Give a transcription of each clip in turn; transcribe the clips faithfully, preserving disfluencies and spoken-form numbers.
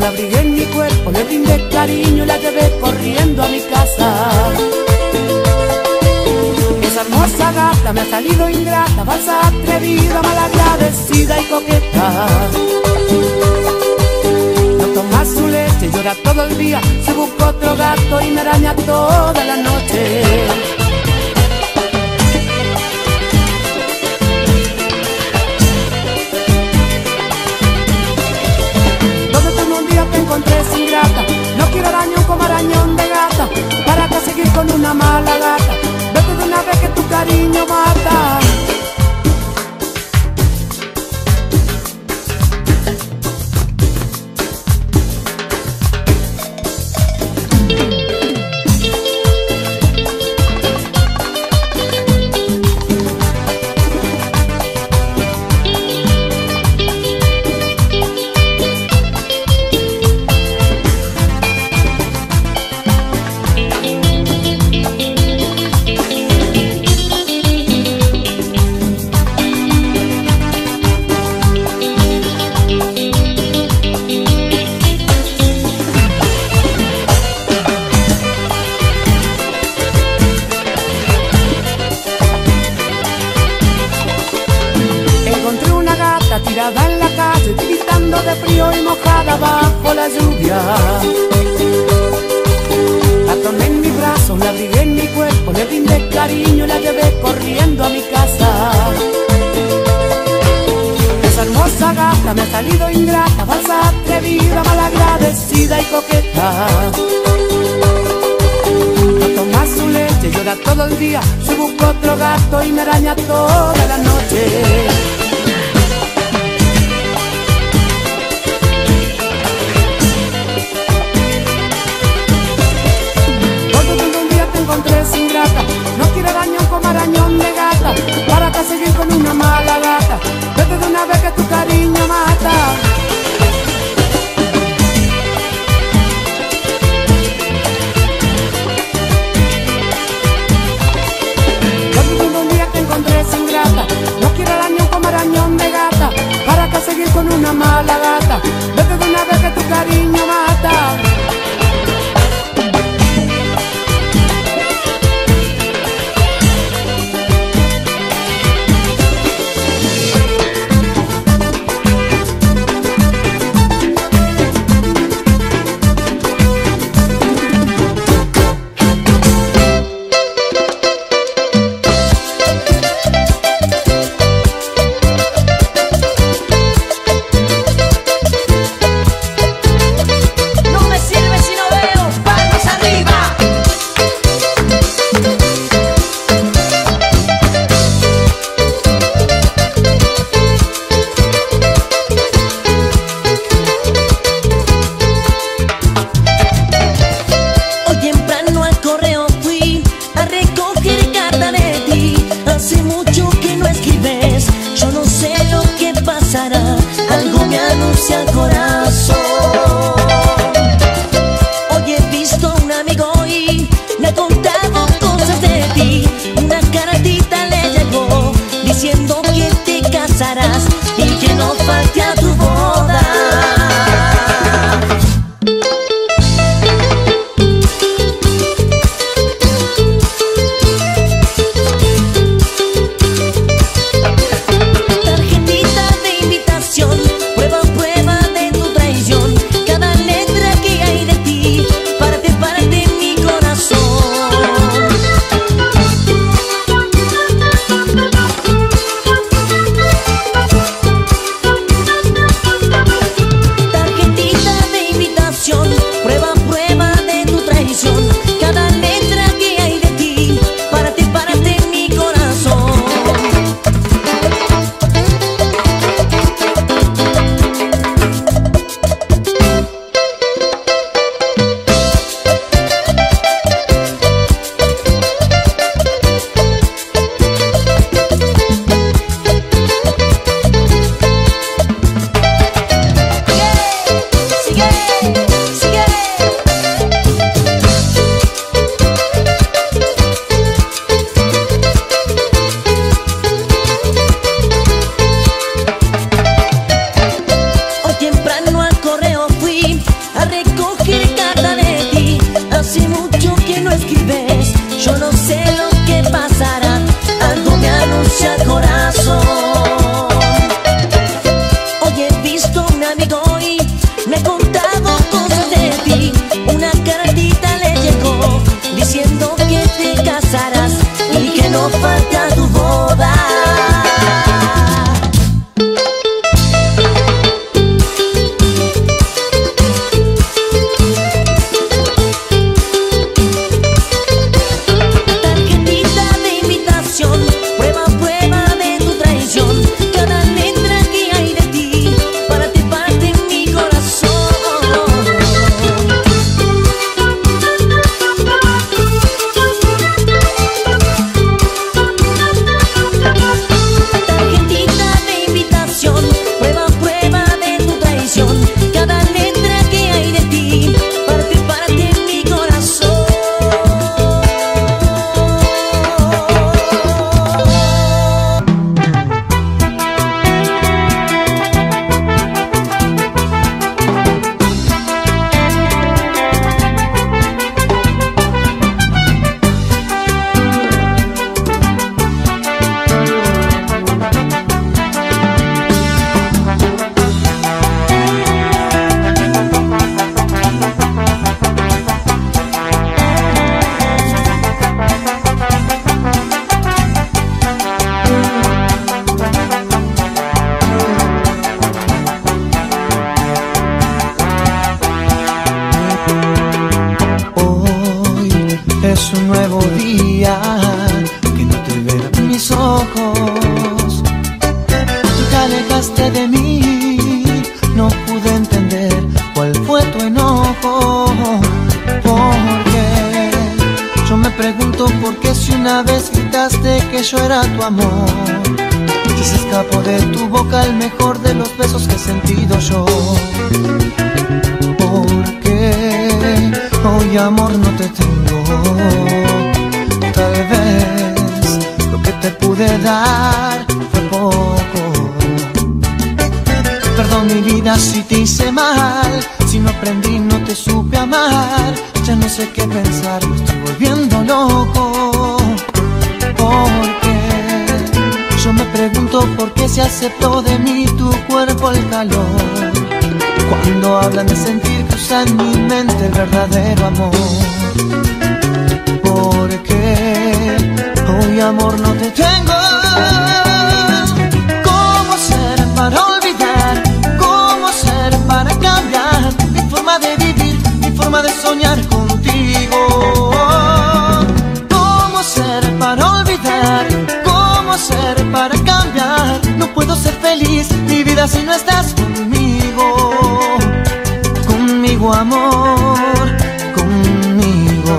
la abrigué en mi cuerpo, le brindé cariño y la llevé corriendo a mi casa. Esa hermosa gata me ha salido ingrata, falsa, atrevida, malagradecida y coqueta. No toma su leche, llora todo el día, se busca otro gato y me araña toda la noche. Te encontré sin grata, no quiero arañón como arañón de gata. ¿Para qué seguir con una mala gata? Vete de una vez que tu cariño mata. Tirada en la calle, gritando de frío y mojada bajo la lluvia. La tomé en mis brazos, la abrigué en mi cuerpo, le brindé cariño y la llevé corriendo a mi casa. Esa hermosa gata me ha salido ingrata, falsa, atrevida, malagradecida y coqueta. No toma su leche, llora todo el día, se busca otro gato y me araña toda la noche. Encontré sin grata, no quiero arañón como arañón de gata. ¿Para qué seguir con una mala gata? Vete de una vez que tu cariño mata. Yo un día te encontré sin grata, no quiero arañón como arañón de gata. ¿Para qué seguir con una mala gata? Vete de una vez que tu cariño mata. Algo me anuncia el corazón. Hoy he visto a un amigo y me ha contado cosas de ti. Una cartita le llegó diciendo que te casarás y que no falte a tu boda. que yo era tu amor. Si se escapó de tu boca el mejor de los besos que he sentido yo. Porque hoy amor no te tengo. Tal vez lo que te pude dar fue poco. Perdón mi vida si te hice mal, si no aprendí no te supe amar. Ya no sé qué pensar, me estoy volviendo loco. Porque yo me pregunto por qué se aceptó de mí tu cuerpo el calor. Cuando hablan de sentir cruza en mi mente el verdadero amor. Porque hoy amor no te tengo. ¿Cómo ser para olvidar? ¿Cómo ser para cambiar mi forma de vivir, mi forma de soñar contigo? ¿Cómo ser para olvidar? ¿Cómo ser para cambiar? No puedo ser feliz mi vida si no estás conmigo. Conmigo amor, conmigo.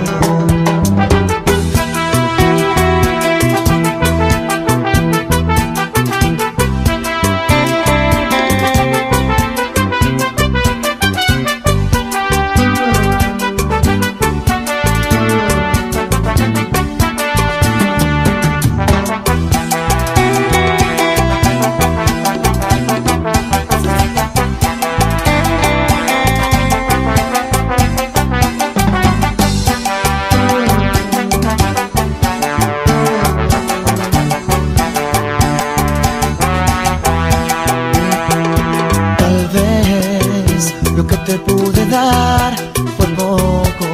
Te pude dar fue poco.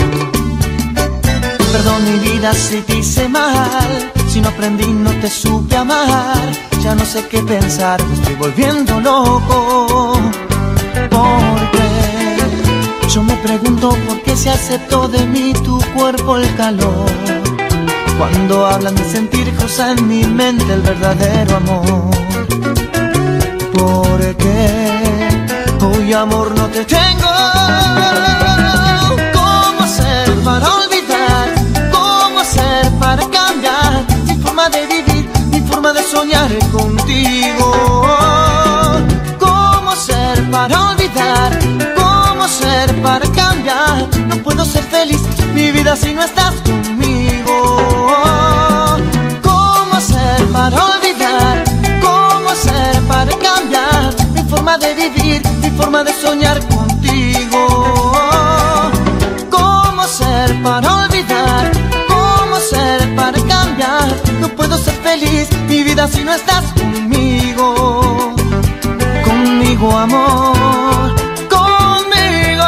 Perdón mi vida si te hice mal, si no aprendí no te supe amar. Ya no sé qué pensar, me estoy volviendo loco. Porque yo me pregunto por qué se aceptó de mí tu cuerpo el calor. Cuando hablan de sentir cruza en mi mente el verdadero amor. Porque hoy amor no te tengo. ¿Cómo hacer para olvidar? ¿Cómo hacer para cambiar mi forma de vivir, mi forma de soñar contigo? ¿Cómo hacer para olvidar? ¿Cómo hacer para cambiar? No puedo ser feliz mi vida si no estás conmigo. ¿Cómo hacer para olvidar? ¿Cómo hacer para cambiar mi forma de vivir, mi forma de soñar contigo? ¿Cómo ser para olvidar? ¿Cómo ser para cambiar? No puedo ser feliz mi vida si no estás conmigo. Conmigo amor, conmigo.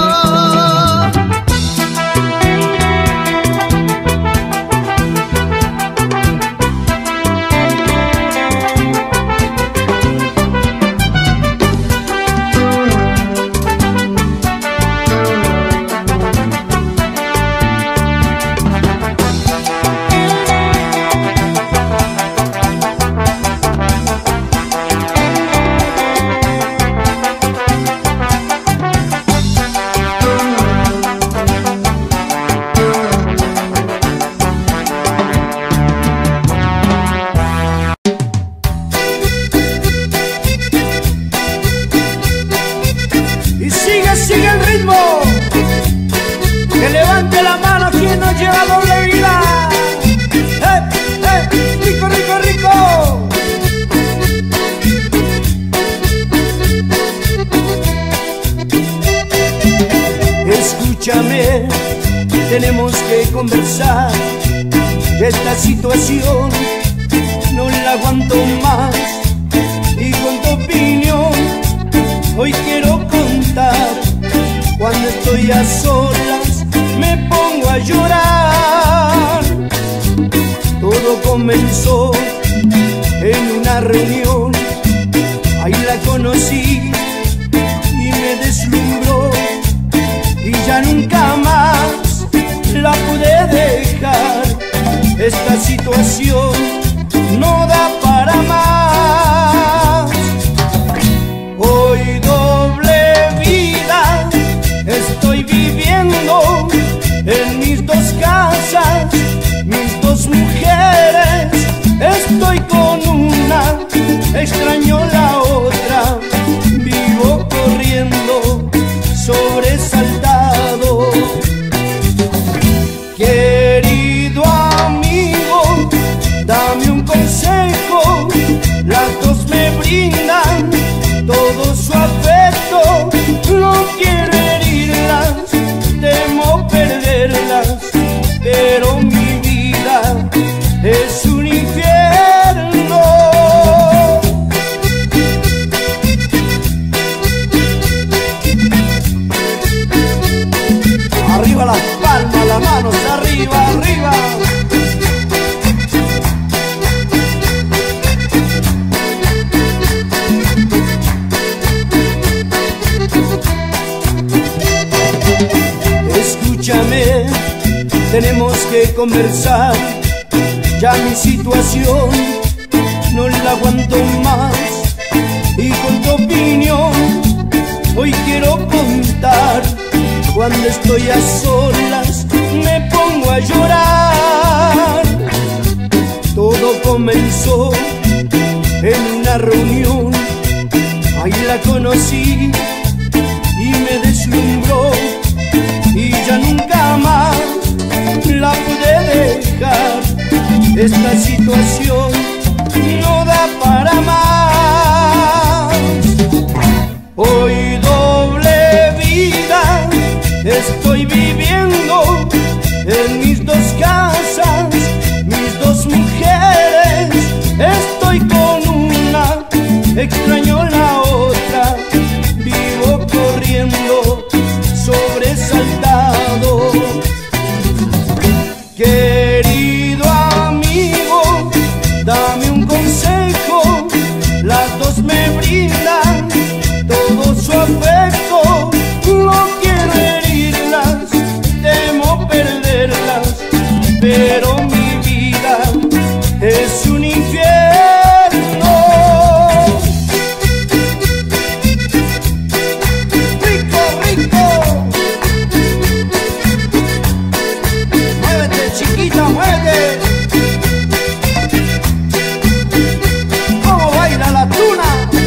Escúchame, tenemos que conversar. Esta situación no la aguanto más. Y con tu opinión hoy quiero contar. Cuando estoy a solas me pongo a llorar. Todo comenzó en una reunión. Ahí la conocí y me deslumbró. Y ya nunca más la pude dejar. Esta situación no da para más. Hoy doble vida estoy viviendo en mis dos casas, mis dos mujeres. tenemos que conversar. Ya mi situación no la aguanto más, y con tu opinión hoy quiero contar. Cuando estoy a solas me pongo a llorar. Todo comenzó en una reunión, ahí la conocí y me deslumbró, y ya nunca más la pude dejar. Esta situación no da para más. Hoy doble vida estoy viviendo en mis dos casas, mis dos mujeres. Estoy con una, extraño la otra, vivo corriendo sobresaltado. Querido amigo, dame un consejo. Las dos me brindan todo su afecto. No quiero herirlas, temo perderlas, pero mi vida es un infierno. Rico, rico. Muévete, chiquita, muévete. ¿Cómo baila la tuna?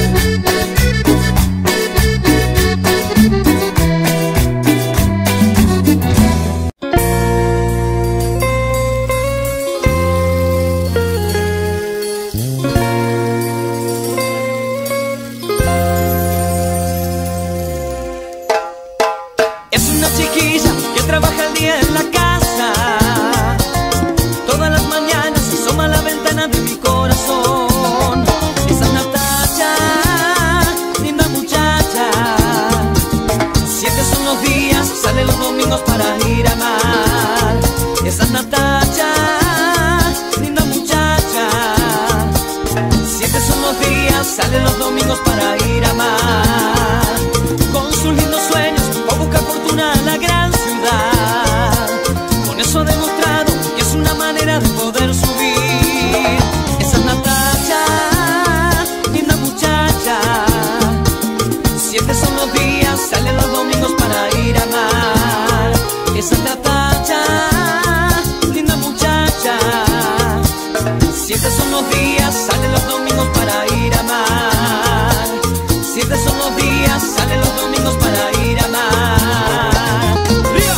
Es una chiquilla que trabaja el día en la casa. Todas las mañanas se asoma a la ventana de mi corazón. Esa es Natacha, linda muchacha. Siete son los días, sale los domingos para ir a mar. Esa es Natacha, linda muchacha. Siete son los días, sale los domingos para ir a mar. Con sus lindos sueños o buscar fortuna en la gran ciudad. Con eso ha demostrado que es una manera de poder subir. Esa es Natacha, linda muchacha. Siete son los días, salen los domingos para ir a mar. Esa es Natacha, linda muchacha. Siete son los días, salen los domingos para ir a mar. Siete son los días, salen los domingos para ir a mar. ¡Ría!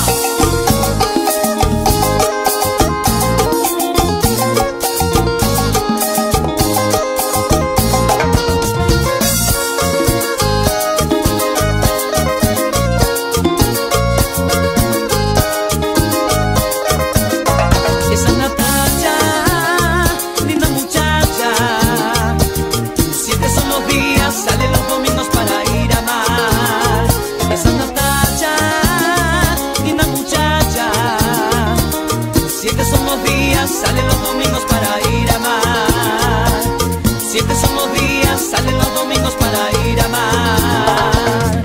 Esa es Natacha, linda muchacha. Siete son los días, salen los domingos para ir a mar. Esa es Natacha, linda muchacha. Siete son los días, salen los domingos para ir a mar. Siete son los días, salen los domingos para ir a mar.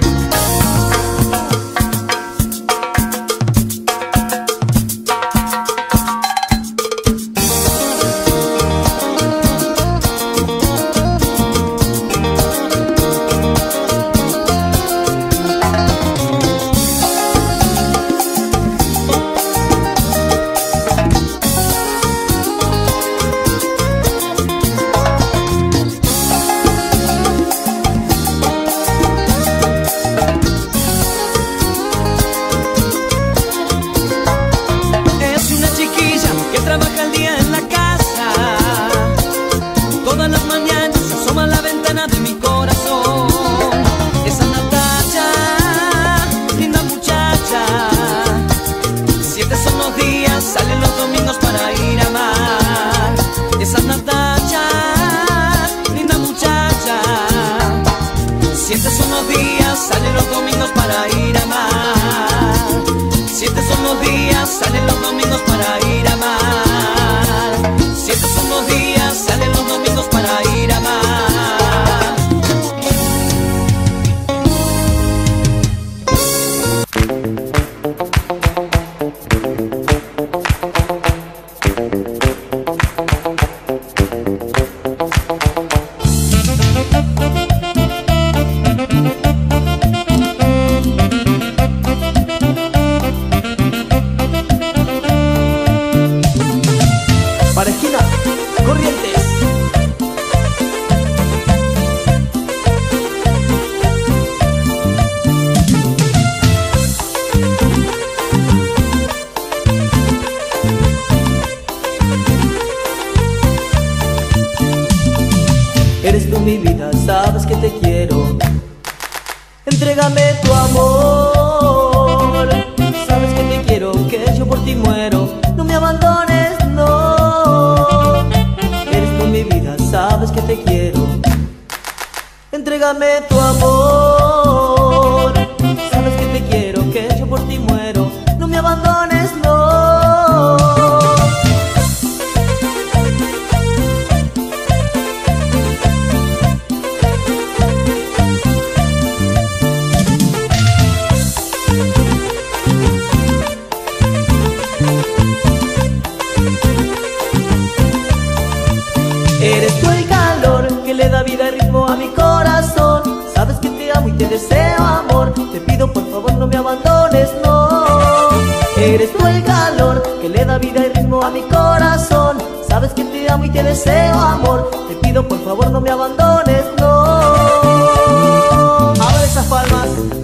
Es una chiquilla que trabaja el día en la casa. Todas las mañanas se asoma a la ventana de mi corazón. Esa es Natacha, linda muchacha. Siete son los días, salen los domingos para ir a mar. Esa es Natacha, linda muchacha. Siete son los días, salen los domingos para ir a mar. Siete son los días, salen los domingos para ir a mar. Siete son los días, salen los domingos para ir a mar. te quiero. Entrégame tu amor, sabes que te quiero, que yo por ti muero. No me abandones, no. Eres tú mi vida, sabes que te quiero. Entrégame tu amor, sabes que te quiero, que yo por ti muero. No me abandones, no. Eres tú el calor que le da vida y ritmo a mi corazón. Sabes que te amo y te deseo amor. Te pido por favor no me abandones, no. Eres tú el calor que le da vida y ritmo a mi corazón. Sabes que te amo y te deseo amor. Te pido por favor no me abandones, no. Abre esas palmas.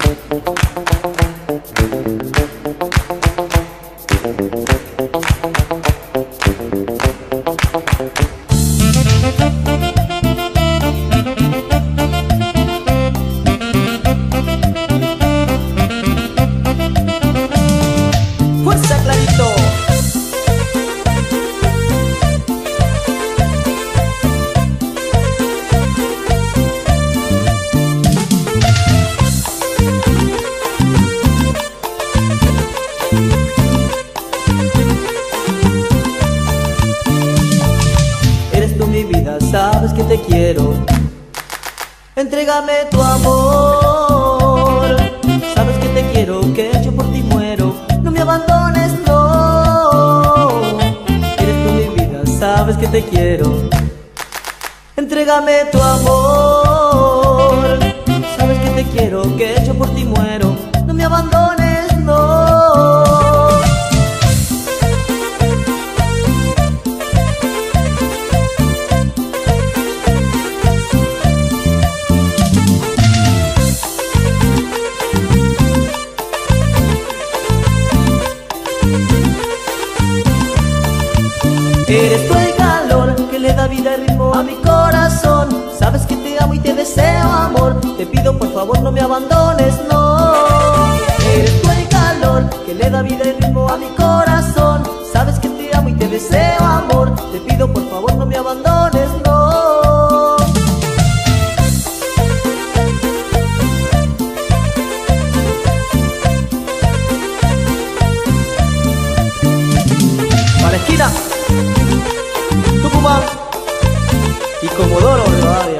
¡Fuerza, Clarito! Eres tú mi vida, sabes que te quiero. Entrégame tu amor, sabes que te quiero, que yo por ti muero. No me abandones, no. Eres tú mi vida, sabes que te quiero. Entrégame tu amor, sabes que te quiero, que yo por ti muero. No me abandones, no. Eres tú el calor que le da vida y ritmo a mi corazón. Sabes que te amo y te deseo amor. Te pido por favor no me abandones, no. Eres tú el calor que le da vida y ritmo a mi corazón. Sabes que te amo y te deseo amor. Te pido por favor no me abandones, no. A la esquina, Tucumán y Comodoro Rivadavia.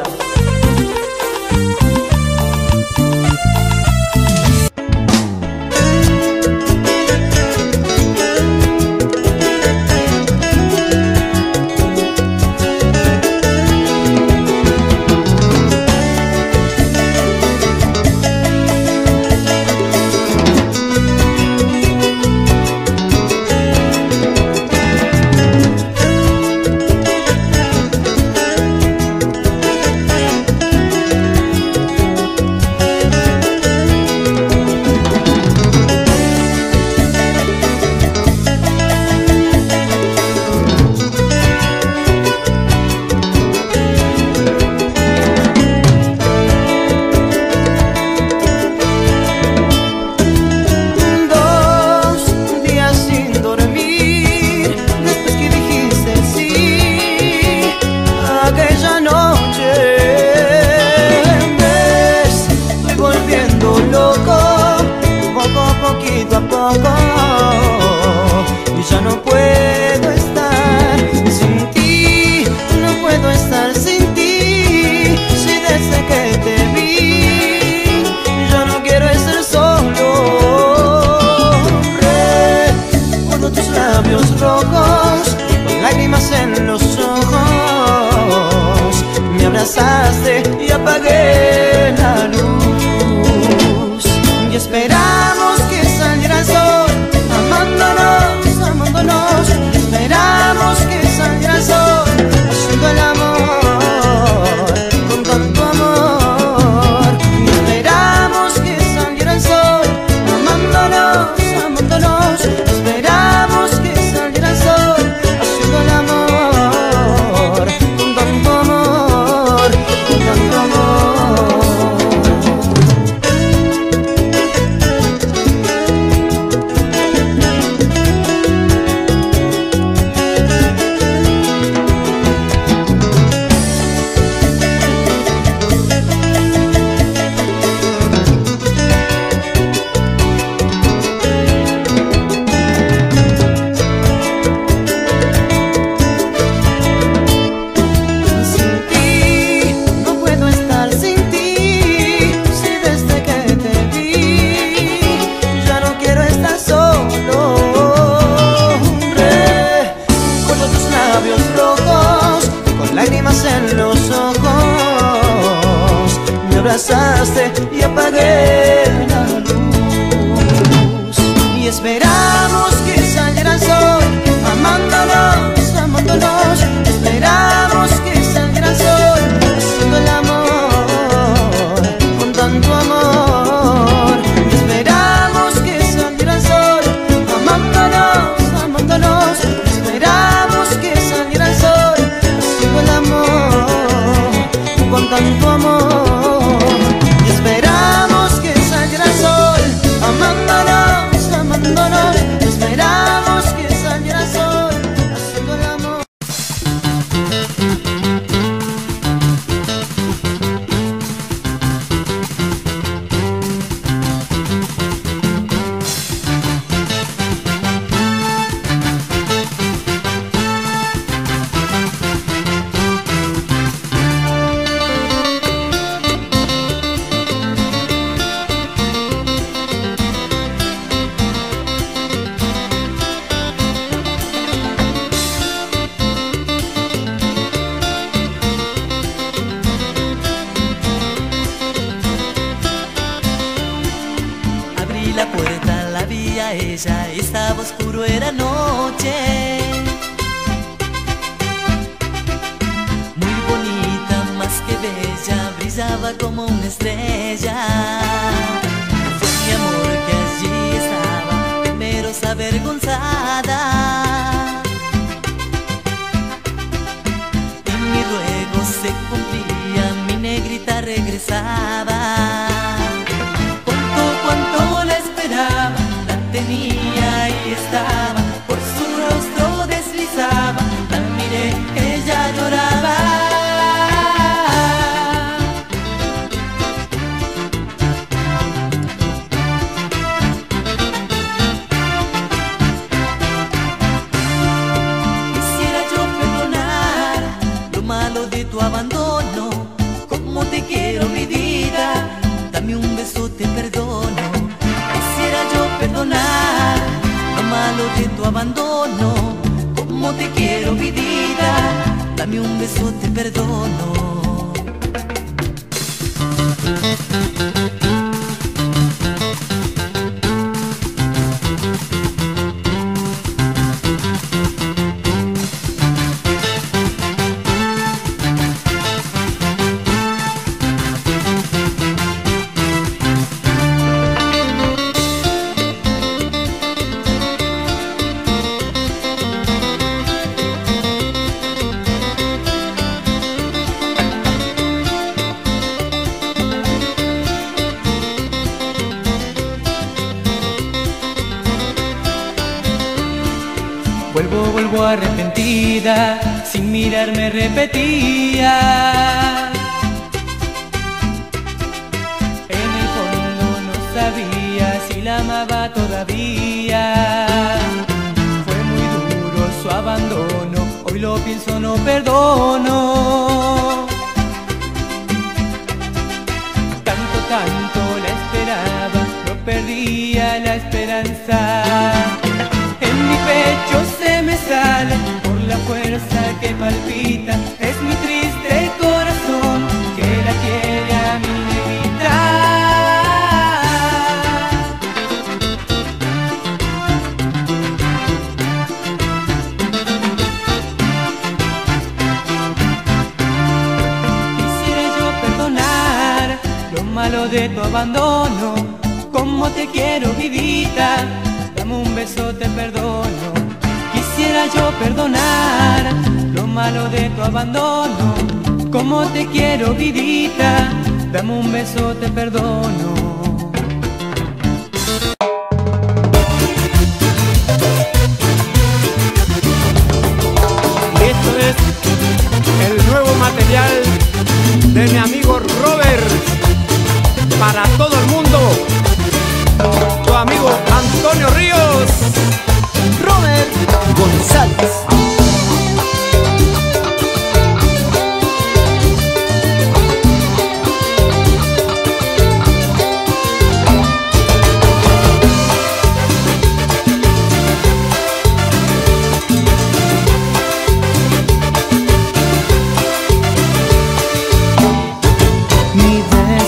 abrazaste y apagué la luz. Y esperamos que saliera el sol, amándonos, amándonos. Esperamos que saliera el sol, haciendo el amor con tanto amor. Y esperamos que saliera el sol, amándonos, amándonos. Esperamos que saliera el sol, haciendo el amor con tanto amor. Y esperamos que saliera el sol, amándonos, amándonos. Esperamos que saliera el sol, haciendo el amor. Abrí la puerta, la vi a ella, estaba oscuro, era noche. Muy bonita, más que bella, brillaba como una estrella. Fue mi amor que allí estaba, temerosa, avergonzada. Y mi ruego se cumplía, mi negrita regresaba. Cuánto la esperaba, la tenía y estaba, por su rostro deslizaba, la miré, ella lloraba. Quisiera yo perdonar lo malo de tu abandono, como te quiero mi vida, dame un beso, te perdono. Quisiera yo perdonar lo malo de tu abandono, como te quiero mi vida, dame un beso, te perdono. Vuelvo, vuelvo arrepentida, sin mirarme repetía. En el fondo no sabía si la amaba todavía. Fue muy duro su abandono, hoy lo pienso, no perdono. Tanto, tanto la esperaba, no perdía la esperanza. En mi pecho se me sale por la fuerza que palpita. Es mi triste corazón que la quiere a mi negrita. Quisiera yo perdonar lo malo de tu abandono, como te quiero, vidita. Dame un beso, te perdono. Quisiera yo perdonar lo malo de tu abandono, como te quiero, vidita. Dame un beso, te perdono. Esto es el nuevo material de mi amigo Robert para todo el mundo. Tu amigo Antonio Ríos, Robert González.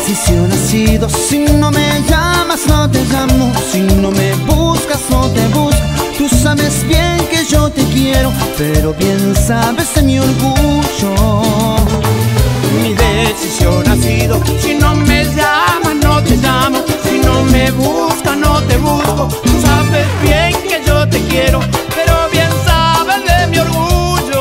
decisión ha sido: si no me llamas no te llamo, si no me buscas no te busco. Tú sabes bien que yo te quiero, pero bien sabes de mi orgullo. Mi decisión ha sido: si no me llamas no te llamo, si no me buscas no te busco. Tú sabes bien que yo te quiero, pero bien sabes de mi orgullo.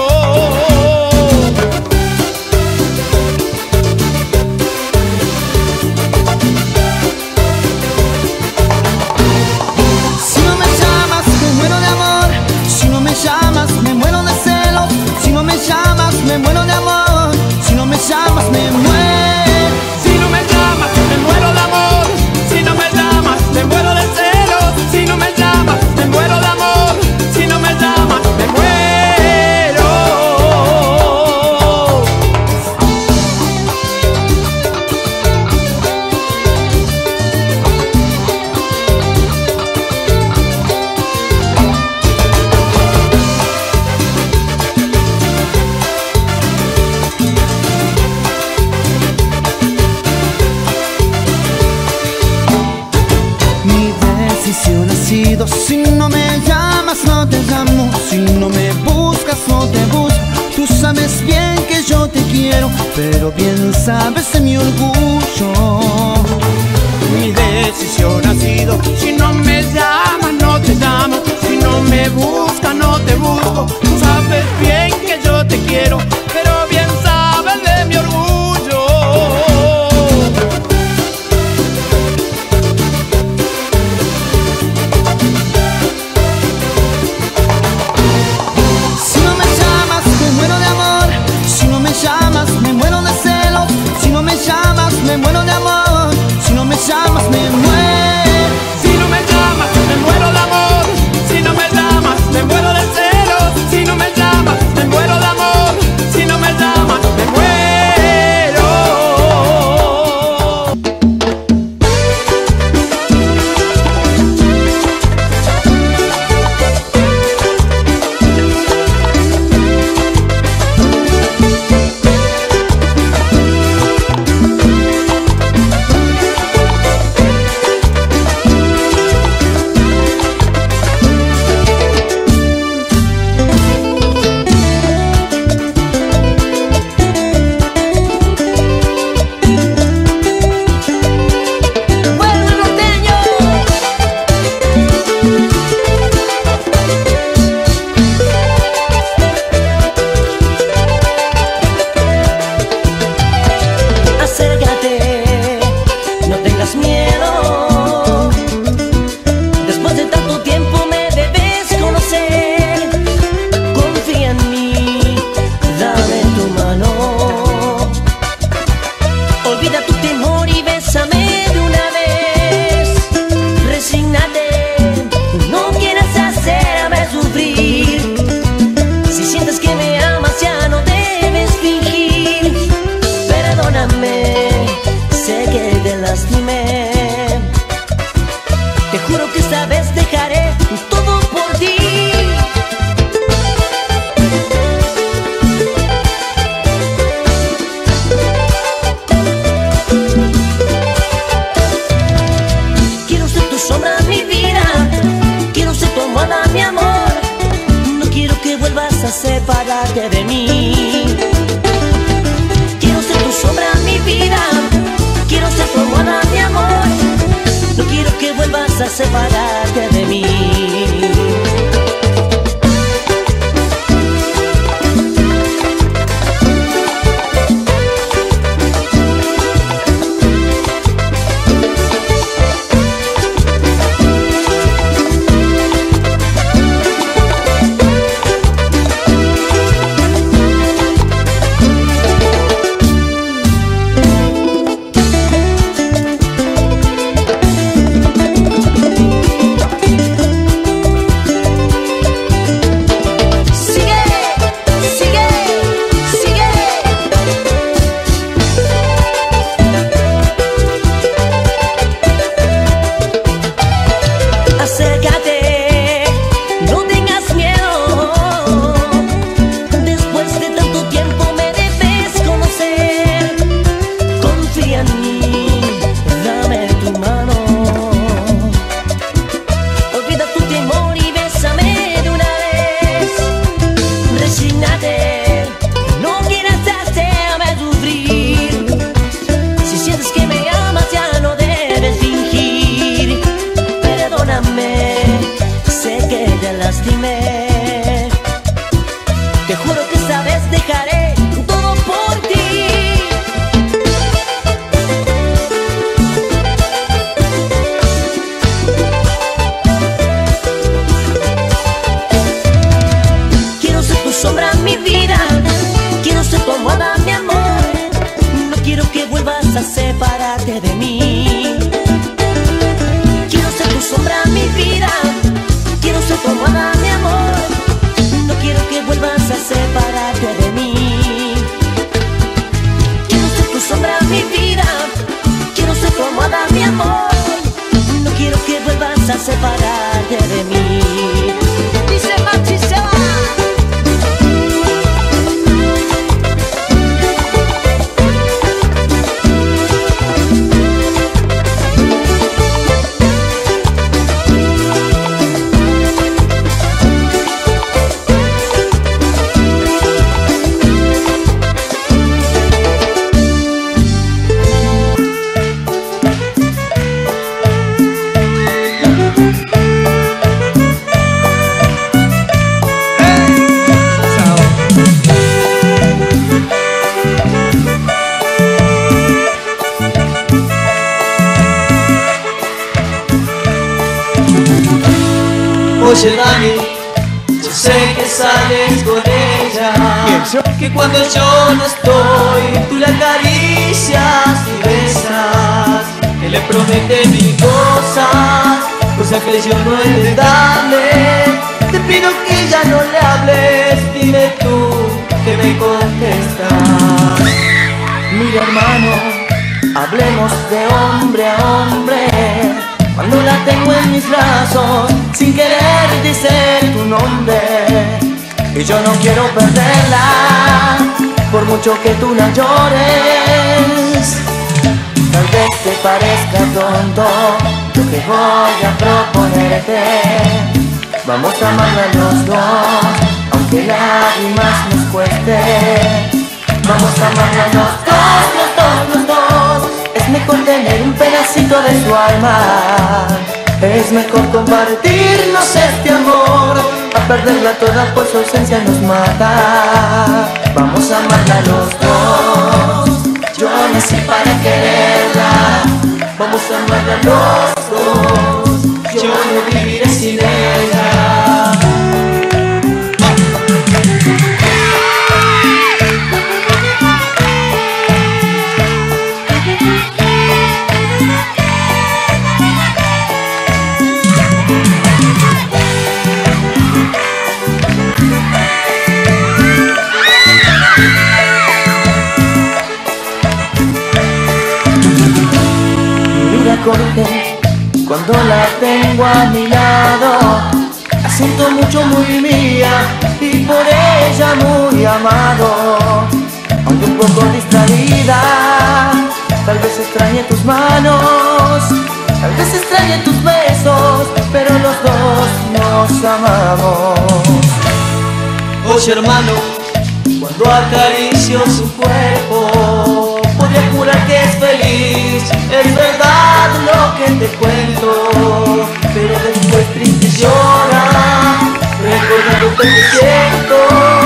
Si no me llamas me muero de amor, si no me llamas me muero de celos, si no me llamas me muero de amor, si no me llamas me muero. Si no me llamas me muero de amor, si no me llamas me muero de celos, si no me llamas me muero de amor, si no me llamas me muero. Si no me llamas no te llamo, si no me buscas no te busco. Tú sabes bien que yo te quiero, pero bien sabes de mi orgullo. Mi decisión ha sido: si no me llamas no te llamo, si no me buscas no te busco. Tú sabes bien que yo te quiero, pero bien sabes de mi orgullo. Me muero de celos, si no me llamas me muero de amor, si no me llamas me muero. Si no me llamas me muero de amor, si no me llamas me muero de celos, si no me llamas me muero de amor, si no me llamas me muero. Sepárate de mí. Quiero ser tu sombra, mi vida. Quiero ser tu almohada, mi amor. No quiero que vuelvas a separarte de mí. tu almohada, mi amor. No quiero que vuelvas a separarte de mí. Quiero ser tu sombra, mi vida. Quiero ser tu almohada, mi amor. No quiero que vuelvas a separarte de mí. Dice Maxi se va. Oye Dani, yo sé que sales con ella, que cuando yo no estoy tú la acaricias y besas, que le promete mil cosas, cosas que yo no he de darle. Te pido que ya no le hables, dime tú que me contestas. Mira hermano, hablemos de hombre a hombre. Cuando la tengo en mis brazos, sin querer dice tu nombre, y yo no quiero perderla, por mucho que tú la llores. Tal vez te parezca tonto lo que voy a proponerte. Vamos a amarla los dos, aunque lágrimas nos cueste. Vamos a amarla los dos, los dos, los dos. Es mejor tener un pedacito de su alma. Es mejor compartirnos este amor. A perderla toda por su ausencia nos mata. Vamos a amarla los dos. Yo nací para quererla. Vamos a amarla los dos. Yo no viviré sin ella. Cuando la tengo a mi lado, la siento mucho muy mía y por ella muy amado. Aunque un poco distraída, tal vez extrañe tus manos, tal vez extrañe tus besos, pero los dos nos amamos. Oye hermano, cuando acaricio su cuerpo, podría jurar que es feliz. Es verdad lo que te cuento, pero después triste llora, recordando que te siento.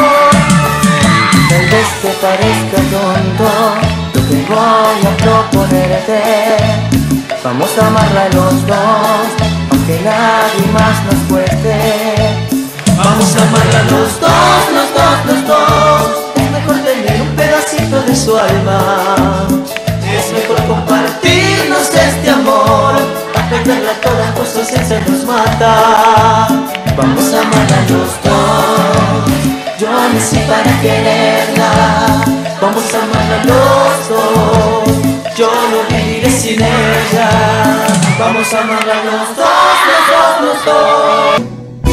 Tal vez te parezca tonto lo que voy a proponerte. Vamos a amarla los dos, aunque lágrimas nos cueste. Vamos a amarla los dos, los dos, los dos. Es mejor tener un pedacito de su alma. Es mejor compartirnos este amor. A perderla toda por su ausencia nos mata. Vamos a amarla los dos. Yo nací para quererla. Vamos a amarla los dos. Yo no viviré sin ella. Vamos a amarla los dos, los dos, los dos.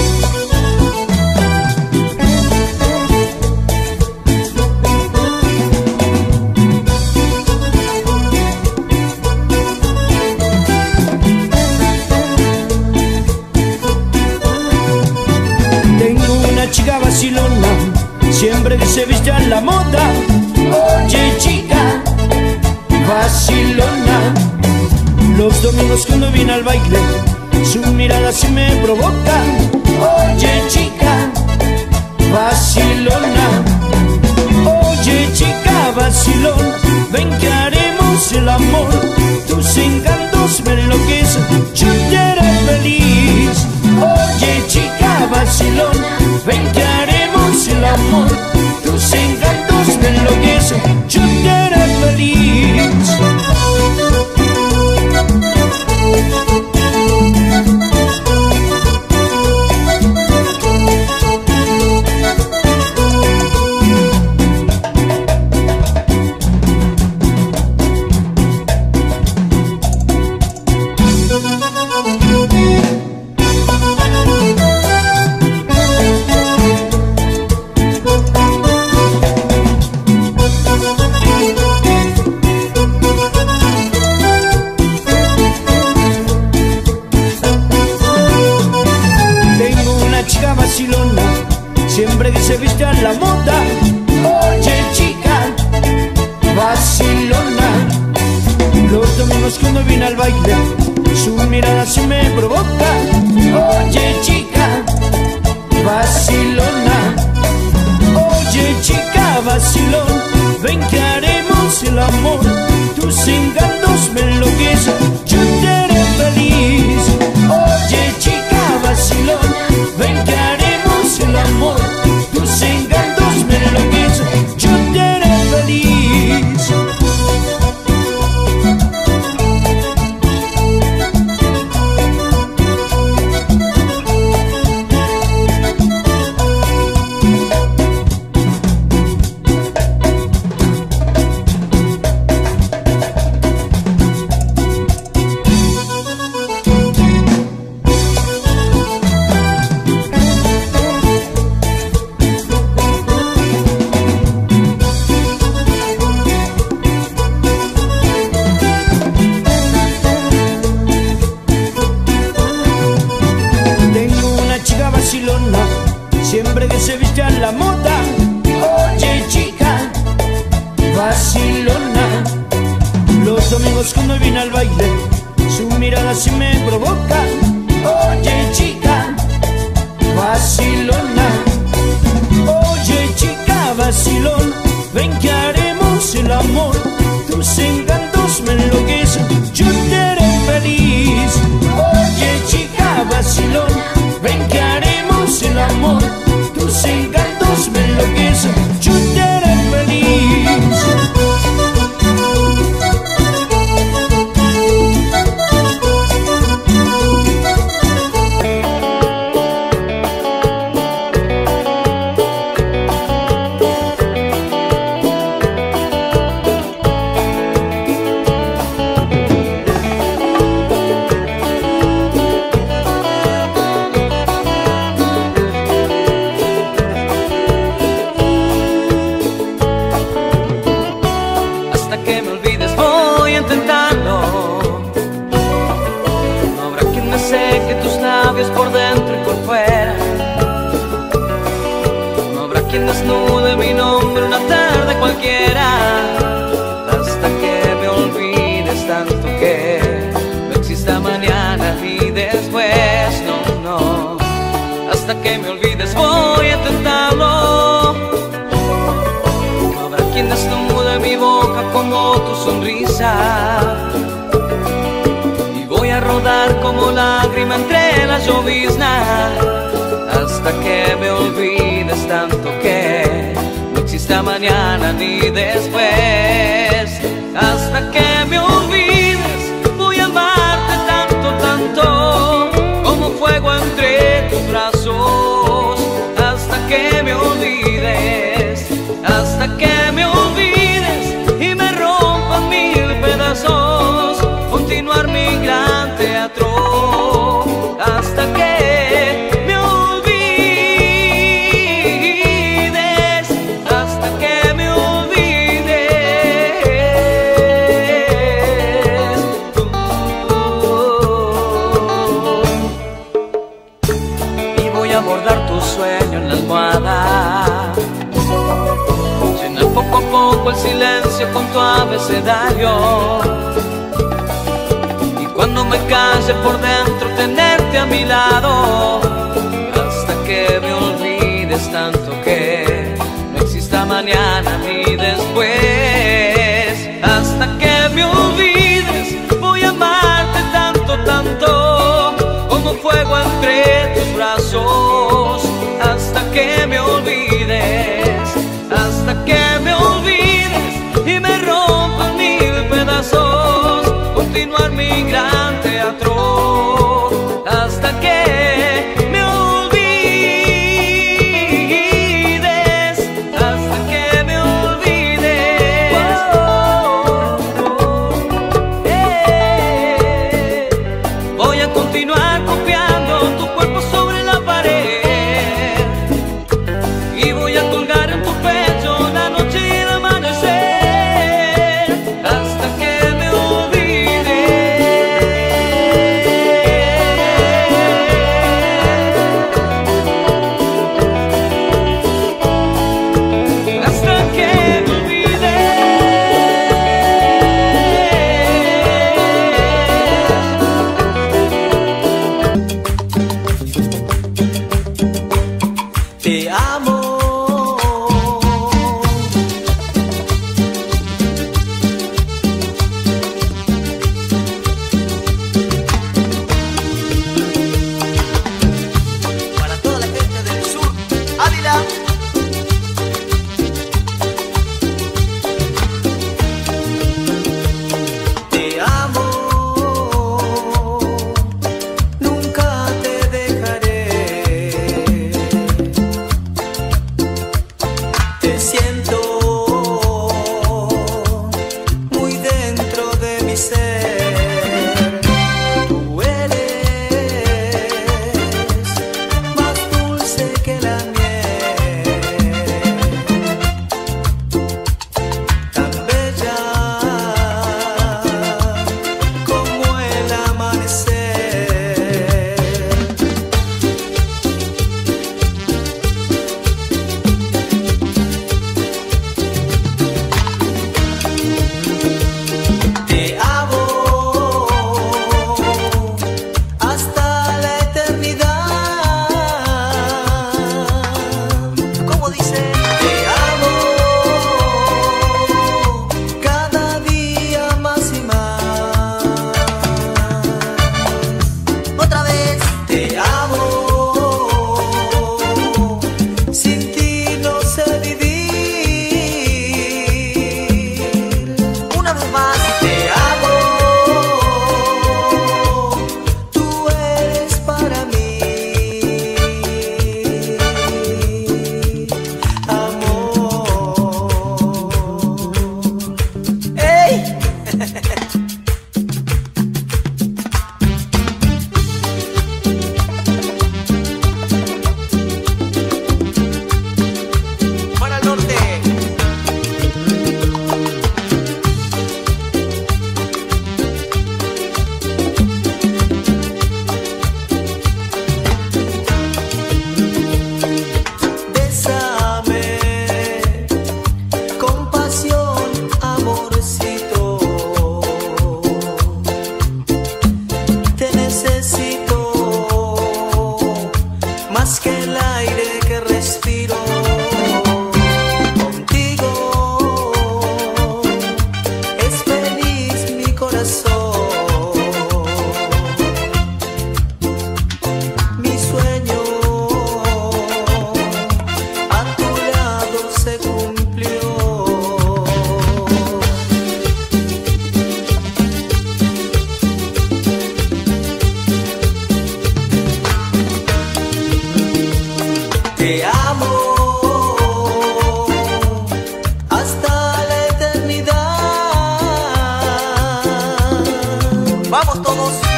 Chica vacilona, siempre que se viste a la moda. Oye chica vacilona, los domingos cuando viene al baile, su mirada sí me provoca. Oye chica vacilona, oye chica vacilona, ven que haremos el amor. Tus encantos me enloquecen, yo ya era feliz. Oye chica vacilona, ven que haremos el amor. Tus encantos me enloquecen, yo ya era feliz. al baile, su mirada se me provoca. Oye chica, vacilona. Oye chica, vacilón, ven que haremos el amor. Tus encantos me enloquecen, yo te haré feliz. Oye chica, vacilón, ven que haremos el amor. Tus encantos me enloquecen, yo te haré feliz. Siempre que se viste a la moda. Oye chica, vacilona. Los domingos cuando viene al baile, su mirada sí me provoca. Oye chica, vacilona. Oye chica, vacilón, ven que haremos el amor. Tus encantos me enloquecen, yo te haré feliz. Oye chica, vacilón, ven que haremos el amor. Tus encantos me enloquecen, yo te haré feliz. Por dentro y por fuera, no habrá quien desnude mi nombre una tarde cualquiera, hasta que me olvides tanto que no exista mañana ni después, no, no, hasta que me olvides voy a intentarlo. No habrá quien desnude mi boca como tu sonrisa, voy a rodar como lágrima entre la llovizna, hasta que me olvides tanto que no exista mañana ni después. Hasta que me olvides voy a amarte tanto, tanto como fuego entre tus brazos. Hasta que me olvides, hasta que me olvides y me rompan mil pedazos, continuar mi gran teatro, hasta que me olvides, hasta que me olvides. Y voy a bordar tu sueño en la almohada, llenar poco a poco el silencio con tu abecedario. Cuando me calle por dentro tenerte a mi lado, hasta que me olvides tanto que no exista mañana ni después. Hasta que me olvides voy a amarte tanto, tanto como fuego entre tus brazos. Hasta que me olvides, hasta que me olvides y me rompan mil pedazos, continuar mi gran teatro, hasta que me olvides, hasta que me olvides. Oh, oh, eh. Voy a continuar copiando tu cuerpo sobre la pared y voy a colgar en tu pecho la noche y el amanecer, hasta que me olvides.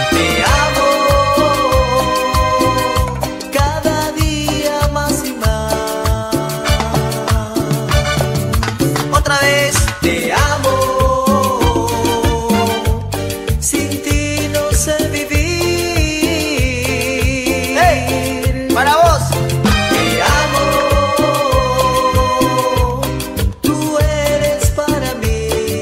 Te amo cada día más y más. Otra vez. Te amo. Sin ti no sé vivir. ¡Hey! Para vos. Te amo. Tú eres para mí.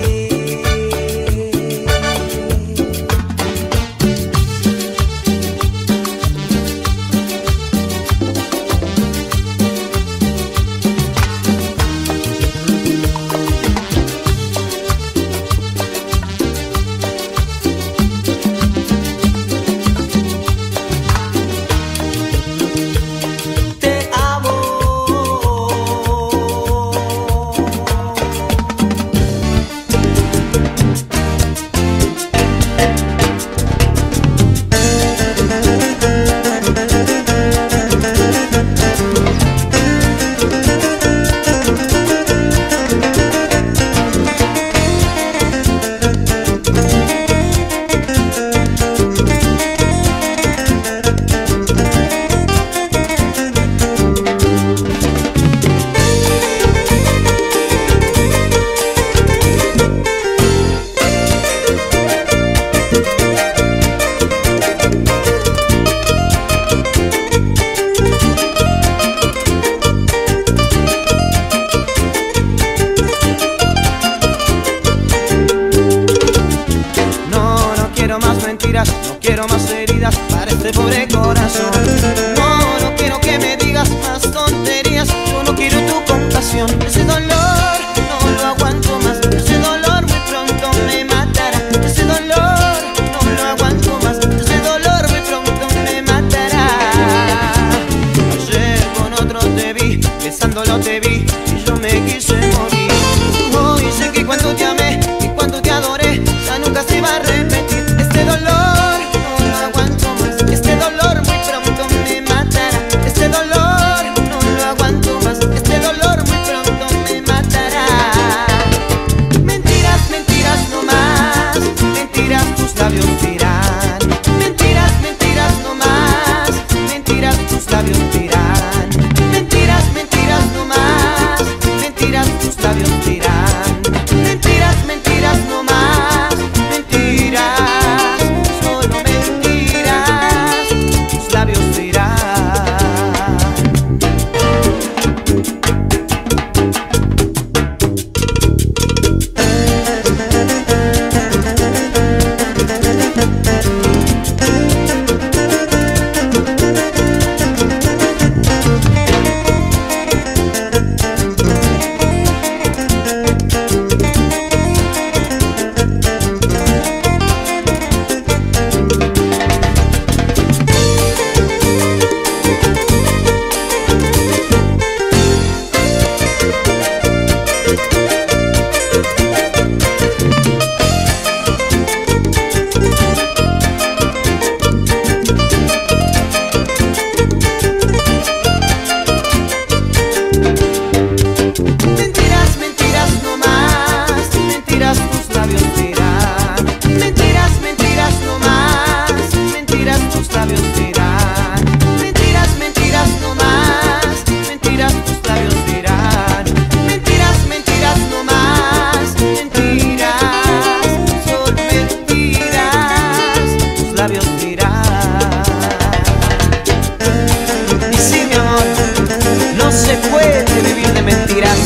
Te amo. No, no quiero más mentiras, no quiero más heridas para este pobre corazón. No, no quiero que me digas más tonterías, yo no quiero tu compasión. Ese dolor no lo aguanto más, ese dolor muy pronto me matará. Ese dolor no lo aguanto más, ese dolor muy pronto me matará. Ayer con otro te vi, besándolo te vi y yo me quise morir. Hoy sé que cuando te amé y cuando te adoré ya nunca se va a repetir. Este dolor no lo aguanto más, este dolor muy pronto me matará. Este dolor no lo aguanto más, este dolor muy pronto me matará. Mentiras, mentiras no más, mentiras tus labios dirán. Mentiras, mentiras no más, mentiras tus labios dirán. Mentiras, mentiras no más, mentiras tus labios dirán. Mentiras, mentiras no más, mentiras, solo mentiras, tus labios dirán. Mentiras, mentiras no más, mentiras tus labios dirán. Mentiras, mentiras no más, mentiras tus labios dirán. Mentiras, mentiras no más, mentiras tus labios dirán. Mentiras, mentiras no más, mentiras, solo mentiras, tus labios dirán. Y sí, mi amor, no se puede vivir de mentiras.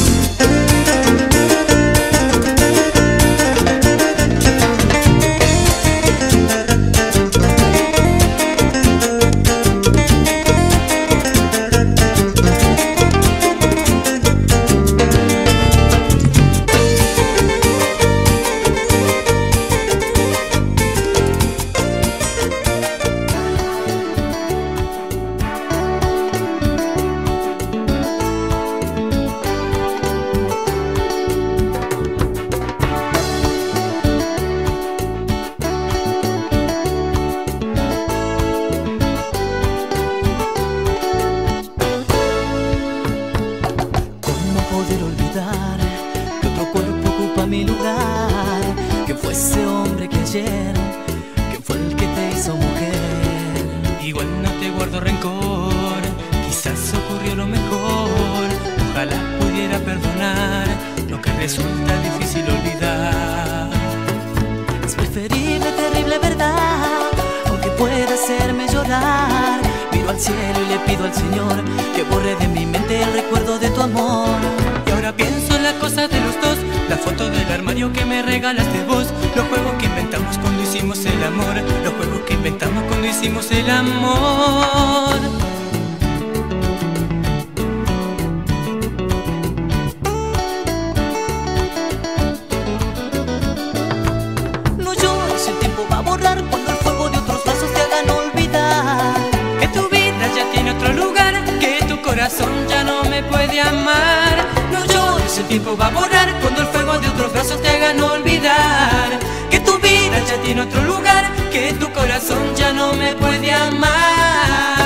igual no te guardo rencor. Quizás ocurrió lo mejor, ojalá pudiera perdonar lo que resulta difícil olvidar. Es preferible, terrible verdad, aunque pueda hacerme llorar. Miro al cielo y le pido al Señor que borre de mi mente el recuerdo de tu amor. Y ahora pienso en las cosas de los dos, la foto del armario que me regalaste vos, los juegos que inventamos cuando hicimos el amor, los juegos que inventamos cuando hicimos el amor. No llores, el tiempo va a borrar cuando el fuego de otros brazos te hagan olvidar que tu vida ya tiene otro lugar, que tu corazón ya no me puede amar. No llores, el tiempo va a borrar cuando el fuego de otros brazos te hagan olvidar que tu vida ya tiene otro lugar, que tu corazón ya no me puede amar.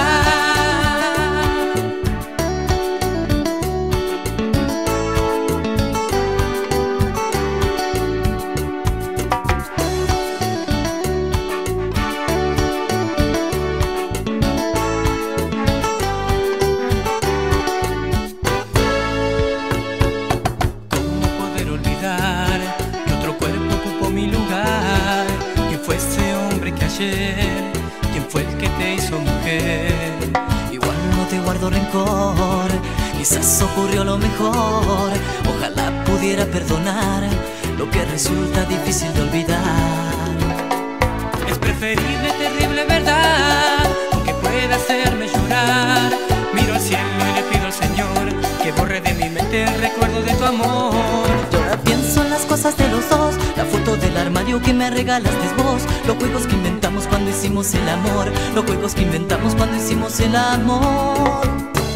¿Quién fue el que te hizo mujer? Igual no te guardo rencor, quizás ocurrió lo mejor, ojalá pudiera perdonar lo que resulta difícil de olvidar. Es preferible, terrible verdad, aunque pueda hacerme llorar. Miro al cielo y le pido al Señor que borre de mi mente el recuerdo de tu amor. Yo ahora pienso en las cosas de los dos, la foto del armario que me regalaste vos, los juegos que inventamos cuando hicimos el amor, los juegos que inventamos cuando hicimos el amor.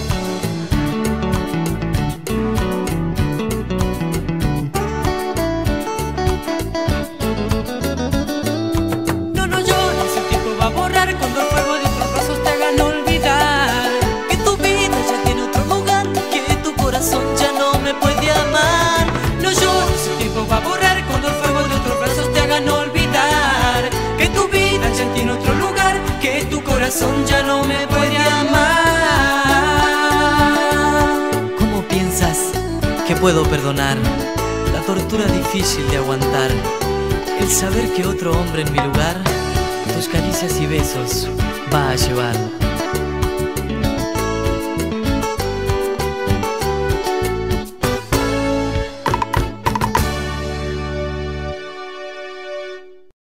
No, no llores, el tiempo va a borrar cuando el fuego de otros brazos te hagan olvidar que tu vida ya tiene otro lugar, que tu corazón ya no me puede amar. No llores, el tiempo va a borrar cuando el fuego de otros brazos te hagan olvidar que tu vida ya tiene otro lugar, que tu corazón ya no me puede amar. ¿Cómo piensas que puedo perdonar la tortura difícil de aguantar? El saber que otro hombre en mi lugar tus caricias y besos va a llevar.